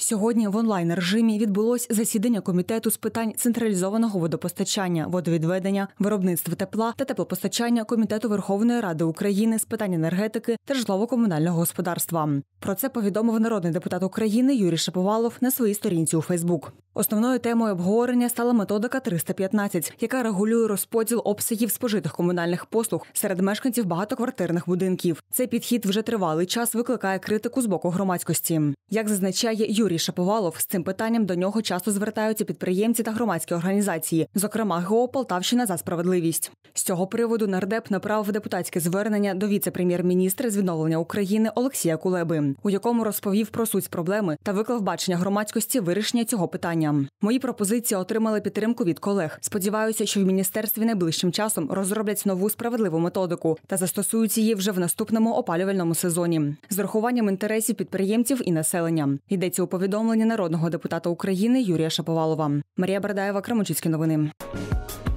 Сьогодні в онлайн-режимі відбулось засідання Комітету з питань централізованого водопостачання, водовідведення, виробництва тепла та теплопостачання Комітету Верховної Ради України з питань енергетики та житлово-комунального господарства. Про це повідомив народний депутат України Юрій Шаповалов на своїй сторінці у Фейсбук. Основною темою обговорення стала методика 315, яка регулює розподіл обсягів спожитих комунальних послуг серед мешканців багатоквартирних будинків. Цей підхід вже тривалий час викликає критику з боку громадськості. Як зазначає Юрій Шаповалов, з цим питанням до нього часто звертаються підприємці та громадські організації, зокрема ГО «Полтавщина за справедливість». З цього приводу нардеп направив депутатське звернення до віце-прем'єр-міністра з відновлення України Олексія Кулеби, у якому розповів про суть проблеми та виклав бачення громадськості вирішення цього питання. Мої пропозиції отримали підтримку від колег. Сподіваюся, що в міністерстві найближчим часом розроблять нову справедливу методику та застосують її вже в наступному опалювальному сезоні з урахуванням інтересів підприємців і населення. Йдеться у повідомленні народного депутата України Юрія Шаповалова. Марія Бердаєва, Кременчуцькі новини.